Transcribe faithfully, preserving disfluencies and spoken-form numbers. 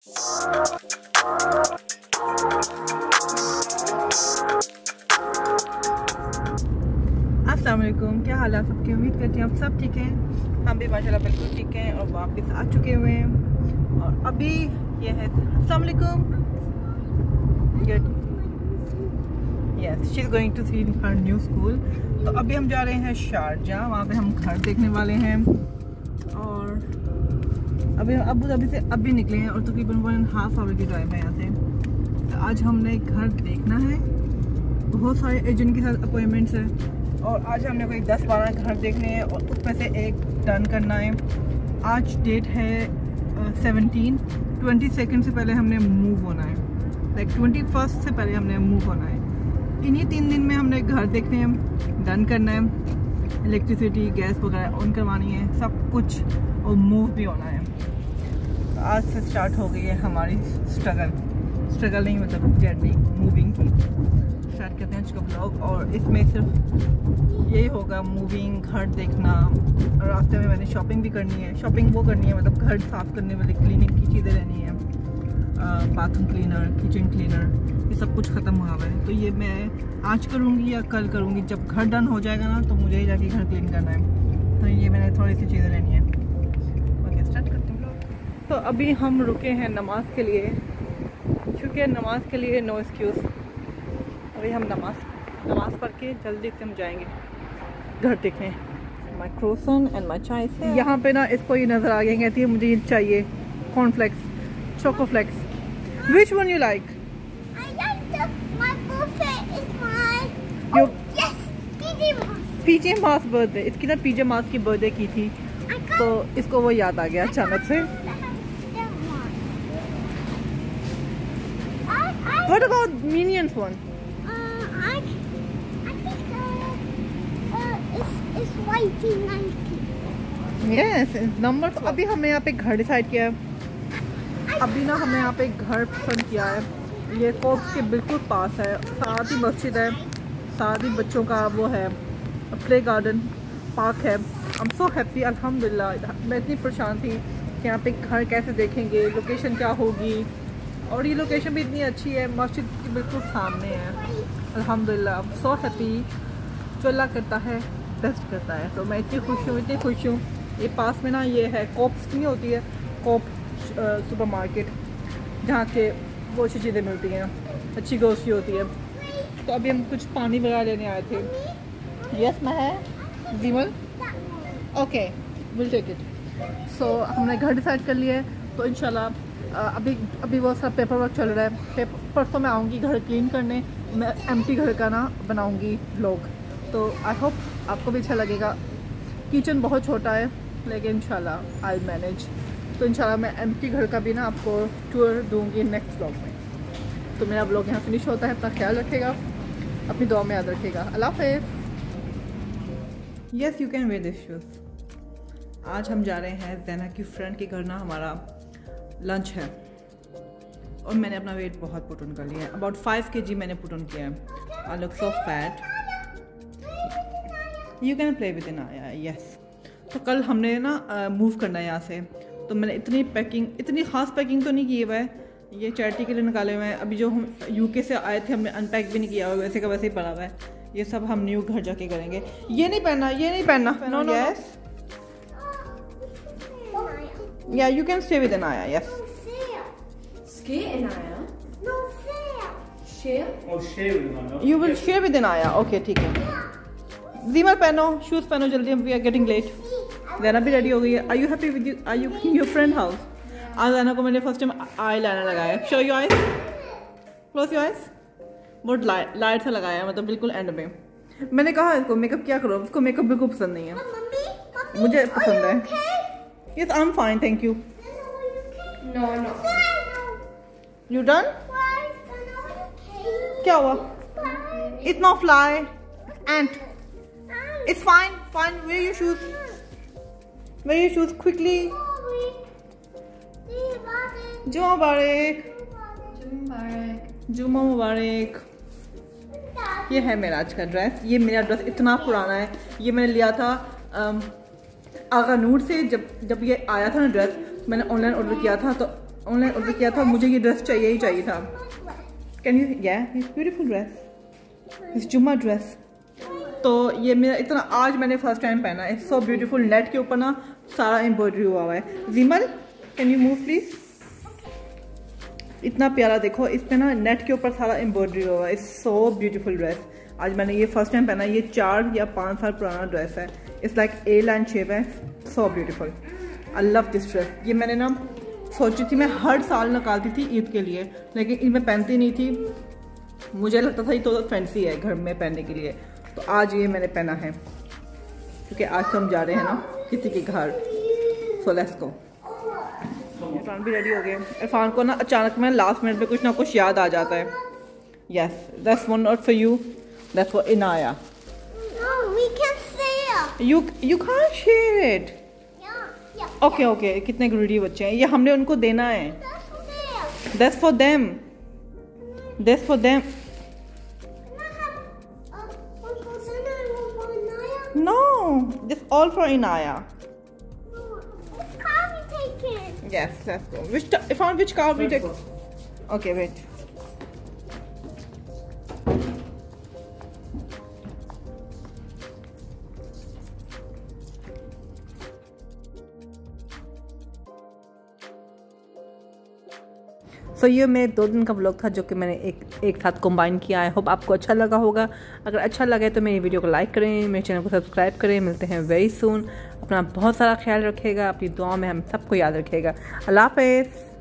अस्सलाम वालेकुम, क्या हाल है सबकी। उम्मीद करती हैं आप सब ठीक हैं। हम भी माशाल्लाह बिल्कुल ठीक हैं और वापस आ चुके हुए हैं। और अभी ये है अस्सलाम वालेकुम, good, yes, she is going to see her new school. तो अभी हम जा रहे हैं शारजाह, वहाँ पे हम घर देखने वाले हैं। और अभी अबू धाबी से अभी निकले हैं और तकरीबन वन एंड हाफ आवर की ड्राइव है यहाँ से। तो आज हमने घर देखना है, बहुत सारे एजेंट के साथ अपॉइंटमेंट्स है और आज हमने कोई दस बारह घर देखने हैं और उसमें से एक डन करना है। आज डेट है सेवनटीन, ट्वेंटी सेकेंड से पहले हमने मूव होना है, लाइक ट्वेंटी फर्स्ट से पहले हमने मूव होना है। इन्हीं तीन दिन में हमने घर देखने हैं, डन करना है, इलेक्ट्रिसिटी गैस वगैरह ऑन करवानी है, सब कुछ, और मूव भी होना है। तो आज से स्टार्ट हो गई है हमारी स्ट्रगल स्ट्रगल नहीं मतलब जर्नी मूविंग की। स्टार्ट करते हैं आज का ब्लॉग और इसमें सिर्फ यही होगा, मूविंग, घर देखना। और रास्ते में मैंने शॉपिंग भी करनी है, शॉपिंग वो करनी है मतलब घर साफ़ करने वाली क्लीनिंग की चीज़ें लेनी है, बाथरूम क्लीनर, किचन क्लीनर, ये सब कुछ ख़त्म हुआ है। तो ये मैं आज करूँगी या कल करूँगी, जब घर डन हो जाएगा ना तो मुझे ही जाके घर क्लीन करना है। तो ये मैंने थोड़ी सी चीज़ें लेनी है। ओके, स्टार्ट करते हैं ब्लॉग। तो अभी हम रुके हैं नमाज के लिए, क्योंकि नमाज के लिए नो एक्सक्यूज़। अभी हम नमाज नमाज पढ़ के जल्दी से हम जाएंगे घर देखने। माई क्रोसन एंड माई चाय से यहाँ पे ना इसको ये नज़र आ गया, कहती है मुझे ये चाहिए cornflakes, chocoflakes. Which one you like? PJ masks birthday, इसकी ना पीजे मास की बर्थडे की थी तो इसको वो याद आ गया अचानक से। What about Minions one? Yes, number. तो अभी हमने यहाँ पे घर डिसाइड किया है। अभी ना हमने यहाँ पे घर पसंद किया है, ये कोप्स के बिल्कुल पास है, साथ ही मस्जिद है, साथ ही बच्चों का वो है प्ले गार्डन, पार्क है। I'm so happy, अल्हम्दुलिल्लाह। मैं इतनी परेशान थी कि यहाँ पे घर कैसे देखेंगे, लोकेशन क्या होगी, और ये लोकेशन भी इतनी अच्छी है, मस्जिद के बिल्कुल सामने है। अल्हम्दुलिल्लाह, I'm so happy। जो अल्लाह करता है बेस्ट करता है। तो मैं इतनी खुश हूँ, इतनी खुश हूँ। ये पास में ना ये है कोप्स की होती है, कोप सुपर मार्केट, जहाँ के बहुत अच्छी चीज़ें मिलती हैं, अच्छी ग्रोसरी होती है। तो अभी हम कुछ पानी वगैरह लेने आए थे। यस मैं है जीवल, okay, will take it. So हमने घर डिसाइड कर लिया है, तो इंशाल्लाह अभी अभी वो सब पेपर वर्क चल रहा है। पेपर परसों मैं आऊँगी घर क्लीन करने, मैं एम्प्टी घर का ना बनाऊँगी व्लॉग। तो आई होप आपको भी अच्छा लगेगा। किचन बहुत छोटा है लेकिन इंशाल्लाह आई मैनेज। तो इंशाल्लाह मैं एम्प्टी घर का भी ना आपको टूर दूँगी नेक्स्ट व्लॉग में। तो मेरा व्लॉग यहाँ फिनिश होता है। अपना ख्याल रखेगा, अपनी दुआ में याद रखेगा। अल्लाह हाफ़िज़। Yes, you can wear this shoes. आज हम जा रहे हैं ज़ैना की फ्रेंड के घर ना, हमारा लंच है और मैंने अपना वेट बहुत पुट ऑन कर लिया है। अबाउट फाइव के जी मैंने पुट ऑन किया है। I look so fat. You can play with Inaya. Yes, तो कल हमने ना मूव uh, करना है यहाँ से, तो मैंने इतनी पैकिंग, इतनी ख़ास पैकिंग तो नहीं की हुआ है, ये चैरिटी के लिए निकाले हुए हैं। अभी जो हम यूके से आए थे हमने अनपैक भी नहीं किया हुआ, वैसे का वैसे ही पड़ा हुआ है। ये सब हम न्यू घर जाके करेंगे। ये नहीं पहनना, ये नहीं पहनना। No no, yes, yeah you can stay with Anaya. Yes, stay Anaya, no share, और share with Anaya. You will share with Anaya. Okay ठीक है। जीमल पहनो, शूज पहनो जल्दी, वी आर गेटिंग लेट। ज़ैना भी रेडी हो गई है। Are you happy with you, are you in your friend house? आज ज़ैना को मैंने फर्स्ट टाइम आई लाइनर लगाया। Show your eyes, close your eyes. बहुत लाइट लाइट सा लगाया है, मतलब बिल्कुल एंड में। मैंने कहा इसको मेकअप क्या करो, उसको मेकअप बिल्कुल पसंद नहीं है, मुझे पसंद है। Yes, I am fine, thank you. No no, you done? क्या हुआ? It's not fly and it's fine fine. Wear your shoes, wear your shoes quickly. जुम्मा मुबारक, जुम्मा मुबारक। ये है मेरा आज का ड्रेस। ये मेरा ड्रेस इतना पुराना है, ये मैंने लिया था आगा नूर से। जब जब ये आया था ना ड्रेस, मैंने ऑनलाइन ऑर्डर किया था, तो ऑनलाइन ऑर्डर किया था, मुझे ये ड्रेस चाहिए ही चाहिए था। Can you, yeah beautiful dress, इस जुम्मा ड्रेस। तो ये मेरा इतना आज मैंने फर्स्ट टाइम पहना है। सो ब्यूटीफुल, नेट के ऊपर ना सारा एम्ब्रॉयडरी हुआ हुआ है। जीमल कैन यू मूव प्लीज। इतना प्यारा देखो, इस पे ना नेट के ऊपर सारा एम्ब्रॉयडरी हुआ है। सो ब्यूटीफुल ड्रेस, आज मैंने ये फर्स्ट टाइम पहना है। ये चार या पाँच साल पुराना ड्रेस है। It's like a line shape है। So beautiful, I love this dress. ये मैंने ना सोची थी, मैं हर साल निकालती थी ईद के लिए, लेकिन इनमें पहनती नहीं थी। मुझे लगता था ये तो फैंसी है घर में पहनने के लिए, तो आज ये मैंने पहना है क्योंकि आज तो हम जा रहे हैं ना किसी के घर। So let's go. इरफान भी रेडी हो गए। इरफान को ना अचानक में लास्ट मिनट में कुछ ना कुछ याद आ जाता है। Yes, that's one not for you, that's for Inaya. You you can't share it. Okay okay, कितने ग्रीडी बच्चे हैं, ये हमने उनको देना है। That's for them, that's for them. No, this all for Inaya. Yes, let's go. Which if on which car we take? Okay, wait. So so, ये मेरे दो दिन का व्लॉग था जो कि मैंने एक एक साथ कंबाइन किया है। होप आपको अच्छा लगा होगा। अगर अच्छा लगे तो मेरी वीडियो को लाइक करें, मेरे चैनल को सब्सक्राइब करें। मिलते हैं वेरी सून। अपना बहुत सारा ख्याल रखिएगा, अपनी दुआ में हम सबको याद रखिएगा। अल्लाह हाफ़िज़।